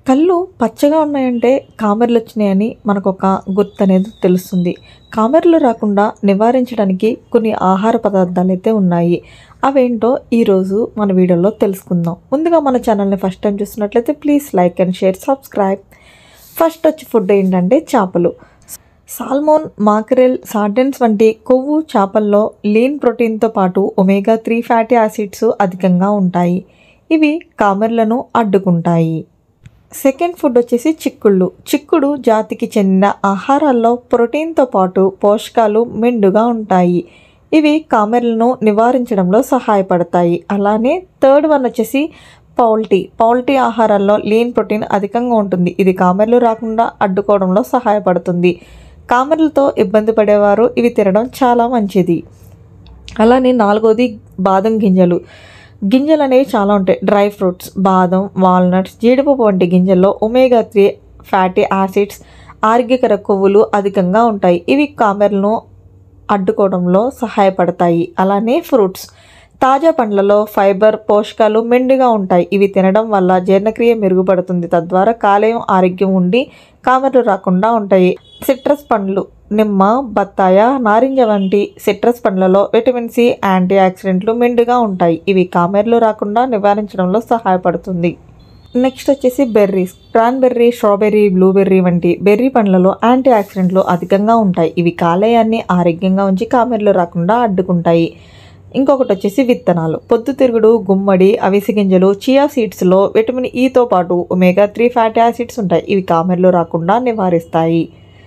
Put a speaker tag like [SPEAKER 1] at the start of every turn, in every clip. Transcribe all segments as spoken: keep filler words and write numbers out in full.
[SPEAKER 1] కళ్ళు పచ్చగా ఉన్నాయంటే కామెర్లు వచ్చినాయని మనకొక గుర్తు అనేది తెలుస్తుంది. కామెర్లు రాకుండా నివారించడానికి కొన్ని ఆహార పదార్థాలు అయితే ఉన్నాయి. అవేంటో ఈరోజు మన వీడియోలో తెలుసుకుందాం. ముందుగా మన ఛానల్ని ఫస్ట్ టైం చూస్తున్నట్లయితే please like and share subscribe. First వచ్చి ఫుడ్ ఏంటంటే చేపలు. సాల్మోన్, మాకరెల్, సార్డెన్స్ వంటి కొవ్వు చేపల్లో లీన్ ప్రోటీన్తో పాటు ఒమేగా త్రీ ఫ్యాటీ యాసిడ్స్ అధికంగా ఉంటాయి. ఇవి కామెర్లను అడ్డుకుంటాయి. సెకండ్ ఫుడ్ వచ్చేసి చిక్కుళ్ళు. చిక్కుడు జాతికి చెందిన ఆహారాల్లో ప్రోటీన్తో పాటు పోషకాలు మెండుగా ఉంటాయి. ఇవి కామెర్లను నివారించడంలో సహాయపడతాయి. అలానే థర్డ్ వన్ వచ్చేసి పౌల్టీ. పౌల్టీ ఆహారాల్లో లీన్ ప్రోటీన్ అధికంగా ఉంటుంది. ఇది కామెర్లు రాకుండా అడ్డుకోవడంలో సహాయపడుతుంది. కామెర్లతో ఇబ్బంది పడేవారు ఇవి తినడం చాలా మంచిది. అలానే నాలుగోది బాదం గింజలు. గింజలు అనేవి చాలా ఉంటాయి. డ్రై ఫ్రూట్స్, బాదం, వాల్నట్స్, జీడిపప్పు వంటి గింజల్లో ఒమేగా త్రీ ఫ్యాటీ యాసిడ్స్, ఆరోగ్యకర కొవ్వులు అధికంగా ఉంటాయి. ఇవి కామెర్లను అడ్డుకోవడంలో సహాయపడతాయి. అలానే ఫ్రూట్స్. తాజా పండ్లలో ఫైబర్, పోషకాలు మెండుగా ఉంటాయి. ఇవి తినడం వల్ల జీర్ణక్రియ మెరుగుపడుతుంది. తద్వారా కాలేయం ఆరోగ్యం ఉండి కామెర్లు రాకుండా ఉంటాయి. సిట్రస్ పండ్లు. నిమ్మ, బత్తాయ, నారింజ వంటి సిట్రస్ పండ్లలో విటమిన్ సి, యాంటీ ఆక్సిడెంట్లు మెండుగా ఉంటాయి. ఇవి కామెర్లు రాకుండా నివారించడంలో సహాయపడుతుంది. నెక్స్ట్ వచ్చేసి బెర్రీస్. క్రాన్బెర్రీ, స్ట్రాబెర్రీ, బ్లూబెర్రీ వంటి బెర్రీ పండ్లలో యాంటీ ఆక్సిడెంట్లు అధికంగా ఉంటాయి. ఇవి కాలేయాన్ని ఆరోగ్యంగా ఉంచి కామెర్లు రాకుండా అడ్డుకుంటాయి. ఇంకొకటి వచ్చేసి విత్తనాలు. పొద్దుతిరుగుడు, గుమ్మడి, అవిసె గింజలు, చియా సీడ్స్లో విటమిన్ ఈతో పాటు ఒమేగా త్రీ ఫ్యాటీ యాసిడ్స్ ఉంటాయి. ఇవి కామెర్లు రాకుండా నివారిస్తాయి.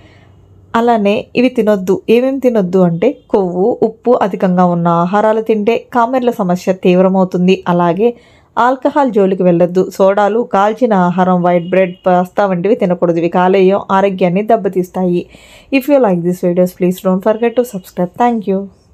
[SPEAKER 1] అలానే ఇవి తినొద్దు. ఏమేమి తినొద్దు అంటే కొవ్వు, ఉప్పు అధికంగా ఉన్న ఆహారాలు తింటే కామెర్ల సమస్య తీవ్రమవుతుంది. అలాగే ఆల్కహాల్ జోలికి వెళ్ళొద్దు. సోడాలు, కాల్చిన ఆహారం, వైట్ బ్రెడ్, పాస్తా వంటివి తినకూడదు. ఇవి కాలేయం ఆరోగ్యాన్ని దెబ్బతీస్తాయి. If you like this videos please don't forget to subscribe. Thank you.